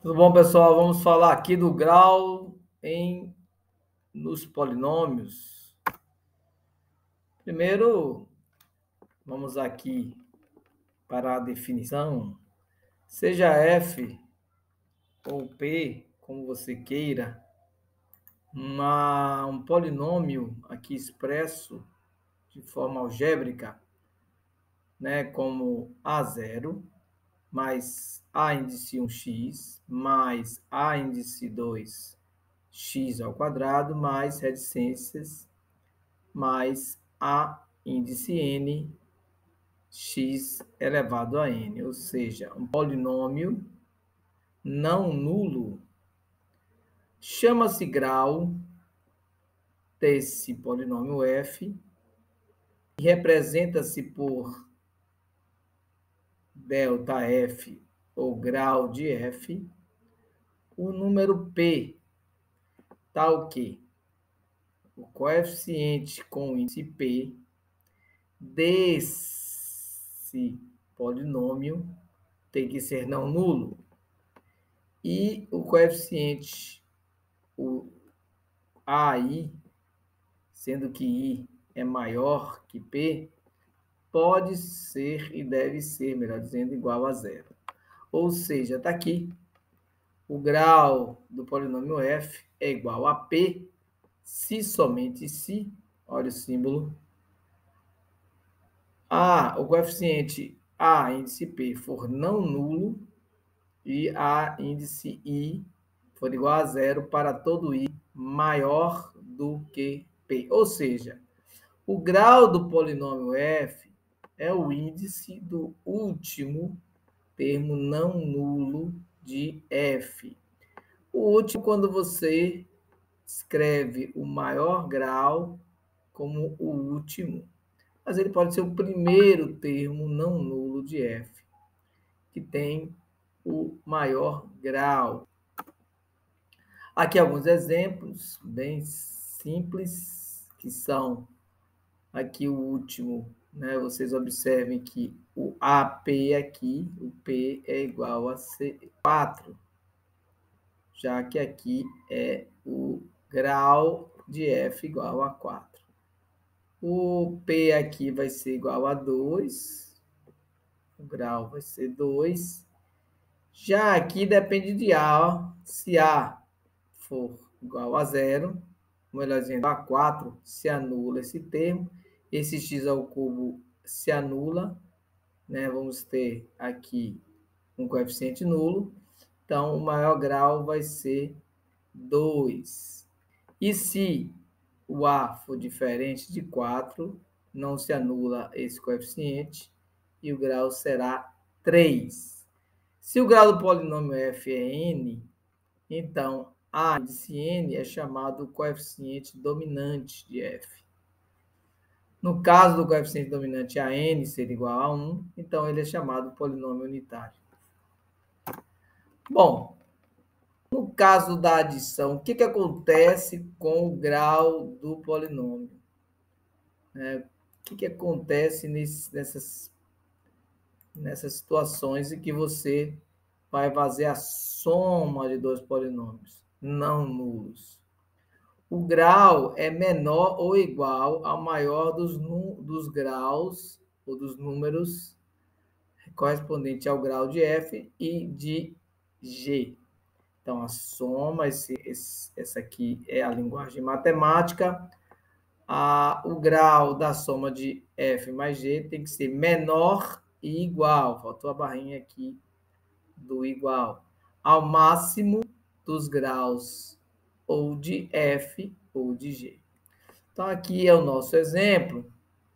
Tudo bom, pessoal? Vamos falar aqui do grau nos polinômios. Primeiro, vamos aqui para a definição. Seja f ou p, como você queira, um polinômio aqui expresso de forma algébrica, né, como a0 mais a índice 1x mais a índice 2 x ao quadrado mais reticências mais a índice n x elevado a n, ou seja, um polinômio não nulo. Chama-se grau desse polinômio f e representa-se por ΔF ou grau de f, o número p, tal que o coeficiente com índice p desse polinômio tem que ser não nulo. E o coeficiente, o AI, sendo que I é maior que P, pode ser e deve ser, melhor dizendo, igual a zero. Ou seja, está aqui, o grau do polinômio f é igual a P, se somente se, olha o símbolo, o coeficiente A índice P for não nulo e A índice I for igual a zero para todo I maior do que P. Ou seja, o grau do polinômio f é o índice do último termo não nulo de f. O último, quando você escreve o maior grau como o último, mas ele pode ser o primeiro termo não nulo de f, que tem o maior grau. Aqui alguns exemplos bem simples, que são aqui o último, né? Vocês observem que o AP aqui, o P é igual a 4, já que aqui é o grau de F igual a 4. O P aqui vai ser igual a 2, o grau vai ser 2. Já aqui depende de A, ó. Se A for igual a 0, melhor dizendo, a 4, se anula esse termo. Esse x ao cubo se anula, né? Vamos ter aqui um coeficiente nulo. Então, o maior grau vai ser 2. E se o A for diferente de 4, não se anula esse coeficiente e o grau será 3. Se o grau do polinômio f é n, então a índice n é chamado coeficiente dominante de f. No caso do coeficiente dominante a n ser igual a 1, então ele é chamado polinômio unitário. Bom, no caso da adição, o que acontece com o grau do polinômio? O que acontece nessas situações em que você vai fazer a soma de dois polinômios não nulos? O grau é menor ou igual ao maior dos graus ou dos números correspondente ao grau de f e de g. Então, a soma, essa aqui é a linguagem matemática. O grau da soma de f mais g tem que ser menor e igual, faltou a barrinha aqui do igual, ao máximo dos graus ou de f ou de g. Então, aqui é o nosso exemplo.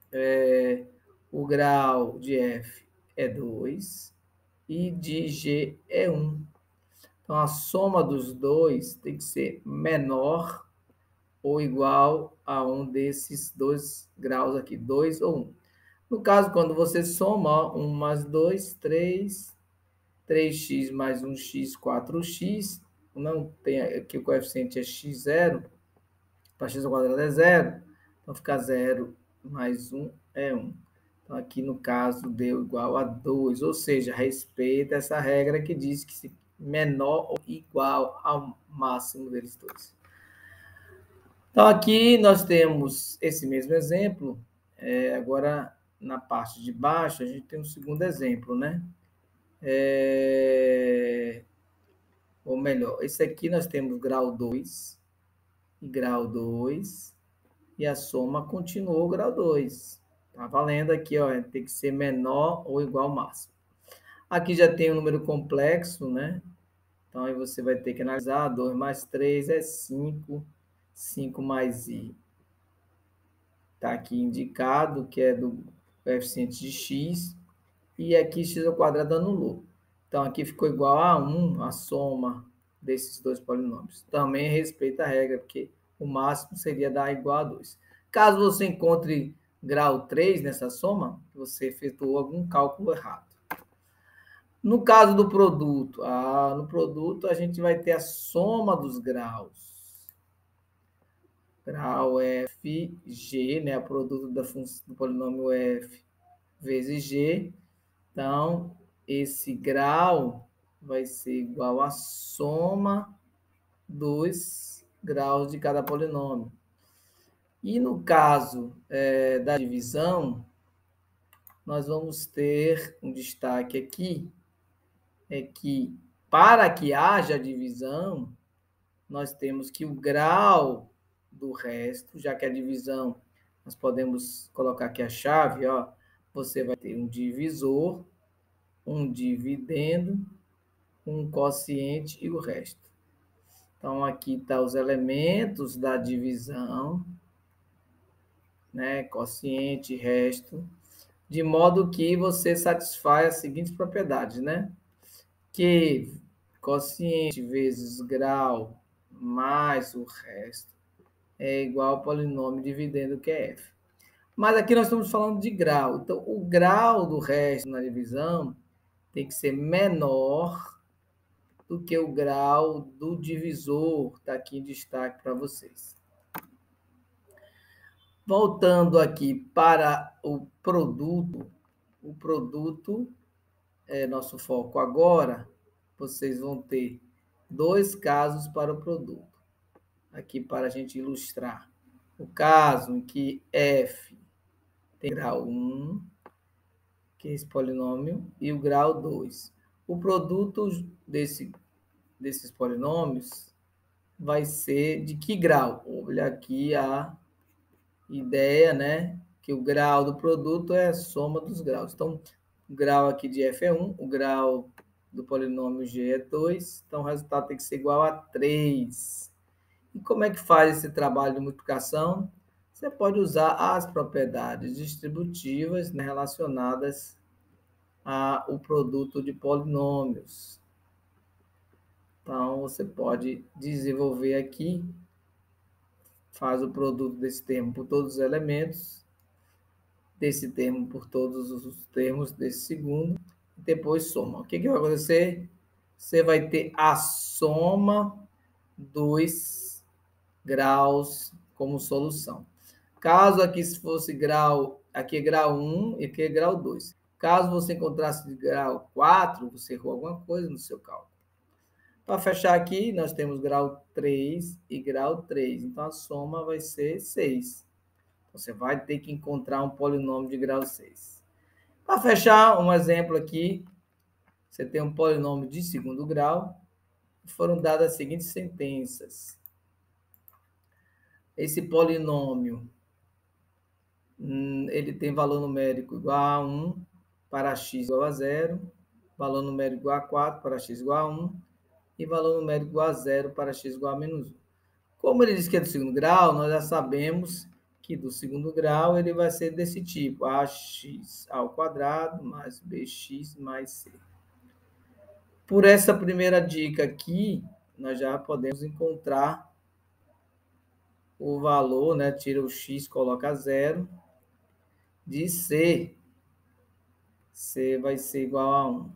O grau de f é 2 e de g é 1. Então, a soma dos dois tem que ser menor ou igual a um desses dois graus aqui, 2 ou 1. No caso, quando você soma 1 mais 2, 3, 3x mais 1x, 4x, não tem aqui o coeficiente é x0, para x ao quadrado é 0, então fica 0 mais 1 é 1. Então, aqui no caso, deu igual a 2, ou seja, respeita essa regra que diz que menor ou igual ao máximo deles dois. Então, aqui nós temos esse mesmo exemplo. Agora, na parte de baixo, a gente tem um segundo exemplo, né? Ou melhor, esse aqui nós temos grau 2 e grau 2, e a soma continuou grau 2. Tá valendo aqui, ó, tem que ser menor ou igual ao máximo. Aqui já tem um número complexo, né? Então, aí você vai ter que analisar. 2 mais 3 é 5. 5 mais i. Está aqui indicado que é do coeficiente de x. E aqui x ao quadrado anulou. Então, aqui ficou igual a 1, a soma desses dois polinômios. Também respeita a regra, porque o máximo seria dar igual a 2. Caso você encontre grau 3 nessa soma, você efetuou algum cálculo errado. No caso do produto, no produto a gente vai ter a soma dos graus. Grau f, g, né? O produto do polinômio f vezes g. Então, esse grau vai ser igual à soma dos graus de cada polinômio. E no caso da divisão, nós vamos ter um destaque aqui, é que para que haja divisão, nós temos que o grau do resto, já que a divisão, nós podemos colocar aqui a chave, ó, você vai ter um divisor, um dividendo, um quociente e o resto. Então, aqui estão os elementos da divisão, né, quociente, resto, de modo que você satisfaz as seguintes propriedades, né? Que quociente vezes grau mais o resto é igual ao polinômio dividendo que é f. Mas aqui nós estamos falando de grau. Então, o grau do resto na divisão tem que ser menor do que o grau do divisor. Está aqui em destaque para vocês. Voltando aqui para o produto é nosso foco agora. Vocês vão ter dois casos para o produto. Aqui para a gente ilustrar. O caso em que f tem grau 1, que é esse polinômio, e o grau 2. O produto desses polinômios vai ser de que grau? Olha aqui a ideia, né? Que o grau do produto é a soma dos graus. Então, o grau aqui de f é 1, o grau do polinômio g é 2, então o resultado tem que ser igual a 3. E como é que faz esse trabalho de multiplicação? Você pode usar as propriedades distributivas, né, relacionadas ao produto de polinômios. Então, você pode desenvolver aqui, faz o produto desse termo por todos os elementos, desse termo por todos os termos desse segundo, e depois soma. O que vai acontecer? Você vai ter a soma dos graus como solução. Caso aqui fosse grau, aqui é grau 1 e aqui é grau 2. Caso você encontrasse de grau 4, você errou alguma coisa no seu cálculo. Para fechar aqui, nós temos grau 3 e grau 3. Então, a soma vai ser 6. Você vai ter que encontrar um polinômio de grau 6. Para fechar, um exemplo aqui. Você tem um polinômio de segundo grau. Foram dadas as seguintes sentenças. Esse polinômio ele tem valor numérico igual a 1 para x igual a 0, valor numérico igual a 4 para x igual a 1 e valor numérico igual a 0 para x igual a menos 1. Como ele diz que é do segundo grau, nós já sabemos que do segundo grau ele vai ser desse tipo, ax ao quadrado mais bx mais c. Por essa primeira dica aqui, nós já podemos encontrar o valor, né? Tira o x, coloca 0, de C. C vai ser igual a 1.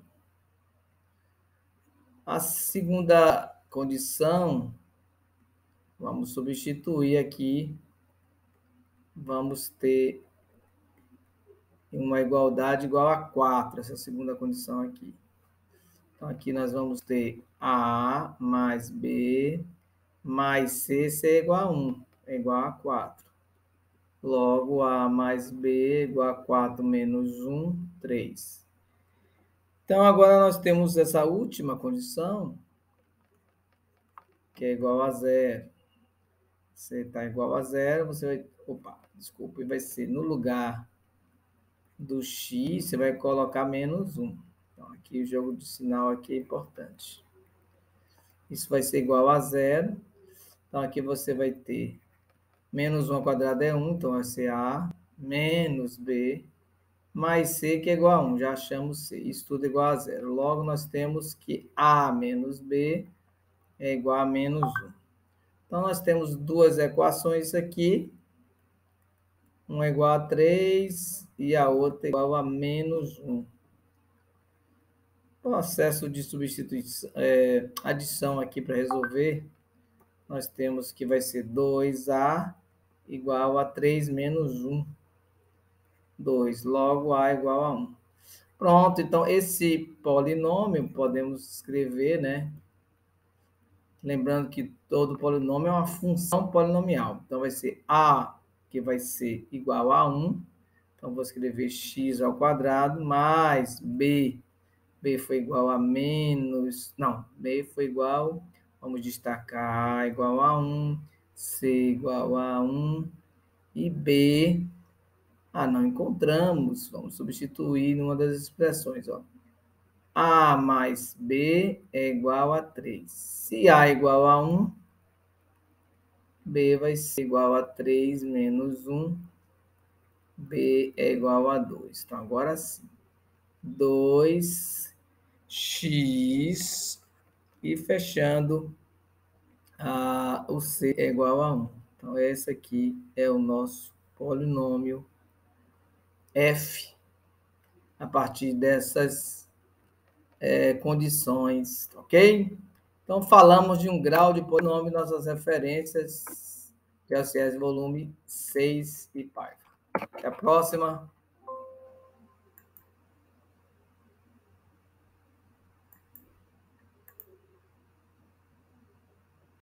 A segunda condição, vamos substituir aqui, vamos ter uma igualdade igual a 4, essa segunda condição aqui. Então, aqui nós vamos ter A mais B mais C, C é igual a 1, é igual a 4. Logo, A mais B igual a 4 menos 1, 3. Então, agora nós temos essa última condição, que é igual a 0. C está igual a 0, você vai... Opa, desculpa, vai ser no lugar do x, você vai colocar menos 1. Então, aqui o jogo de sinal aqui é importante. Isso vai ser igual a 0. Então, aqui você vai ter menos 1 ao quadrado é 1, então vai ser A menos B mais C, que é igual a 1. Já achamos C. Isso tudo é igual a 0. Logo, nós temos que A menos B é igual a menos 1. Então, nós temos duas equações aqui. Uma é igual a 3 e a outra é igual a menos 1. Processo de substituição, adição aqui para resolver, nós temos que vai ser 2A igual a 3 menos 1. 2. Logo, A igual a 1. Pronto, então esse polinômio podemos escrever, né? Lembrando que todo polinômio é uma função polinomial. Então, vai ser A, que vai ser igual a 1. Então, vou escrever x ao quadrado, mais B. B foi igual a menos... Não, B foi igual... Vamos destacar A igual a 1, C igual a 1 e B... não encontramos. Vamos substituir numa das expressões, ó. A mais B é igual a 3. Se A é igual a 1, B vai ser igual a 3 menos 1. B é igual a 2. Então, agora sim. 2x e fechando, o C é igual a 1. Então, esse aqui é o nosso polinômio F a partir dessas condições, ok? Então, falamos de um grau de polinômio, nossas referências, GeoCiências volume 6 e Python. Até a próxima.